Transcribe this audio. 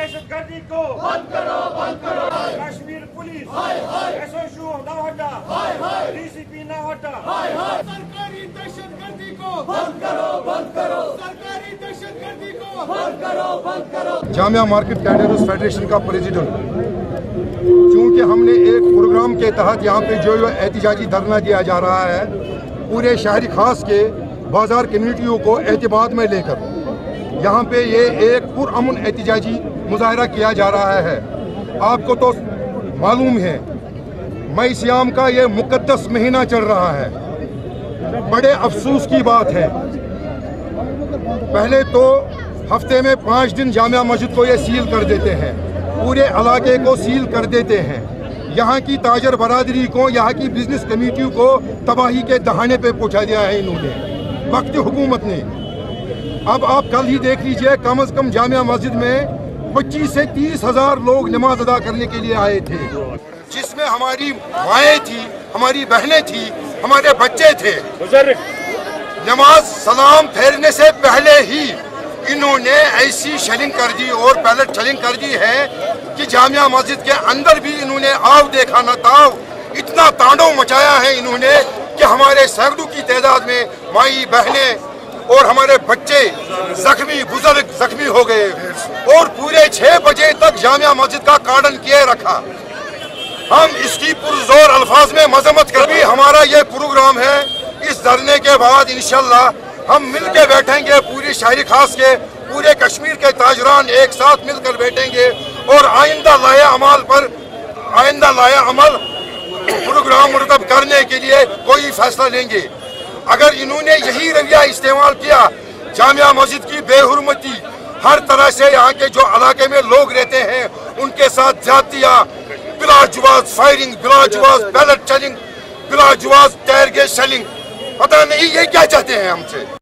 दहशतगर्दी को बंद करो Kashmir police SO Nowhatta DCP Nowhatta सरकारी दहशतगर्दी को बंद करो सरकारी दहशतगर्दी को बंद करो। जामिया मार्केट कैडर्स फेडरेशन का प्रेसिडेंट, चूँकि हमने एक प्रोग्राम के तहत यहाँ पे जो एहतजाजी धरना दिया जा रहा है, पूरे शहरी खास के बाजार कम्युनिटियों को एतमाद में लेकर यहाँ पे ये एक पुरअमन एहतजाजी मुजाहरा किया जा रहा है। आपको तो मालूम है मई सियाम का ये मुकद्दस महीना चल रहा है। बड़े अफसोस की बात है, पहले तो हफ्ते में 5 दिन जामिया मस्जिद को ये सील कर देते हैं, पूरे इलाके को सील कर देते हैं, यहाँ की ताजर बरादरी को, यहाँ की बिजनेस कम्युनिटी को तबाही के दहाने पे पहुँचा दिया है इन्होंने, वक्त हुकूमत ने। अब आप कल ही देख लीजिए, कम से कम जामिया मस्जिद में 25 से 30 हज़ार लोग नमाज अदा करने के लिए आए थे, जिसमें हमारी माएँ थी, हमारी बहनें थी, हमारे बच्चे थे। नमाज सलाम फेरने से पहले ही इन्होंने ऐसी शेलिंग कर दी और पैलेट शेलिंग कर दी है कि जामिया मस्जिद के अंदर भी इन्होंने आव देखा न ताव, इतना तांडव मचाया है इन्होंने कि हमारे सैकड़ों की तादाद में माई बहनें और हमारे बच्चे जख्मी, बुजुर्ग जख्मी हो गए और पूरे 6 बजे तक जामिया मस्जिद का कार्डन किए रखा। हम इसकी पुरजोर अल्फाज में मजम्मत कर भी हमारा ये प्रोग्राम है। इस धरने के बाद इंशाल्लाह हम मिल के बैठेंगे, पूरी शहरी खास के पूरे कश्मीर के ताजरान एक साथ मिलकर बैठेंगे और आइंदा लाया अमल प्रोग्राम मुरतब करने के लिए कोई फैसला लेंगे। अगर इन्होंने यही रवैया इस्तेमाल किया, जामिया मस्जिद की बेहुरमती, हर तरह से यहाँ के जो इलाके में लोग रहते हैं उनके साथ ज्यादतियाँ, बिलाजुबाज फायरिंग, बिलाजुबाज बैलेट शेलिंग, बिलाजुबाज टायर गैस शेलिंग, पता नहीं ये क्या चाहते हैं हमसे।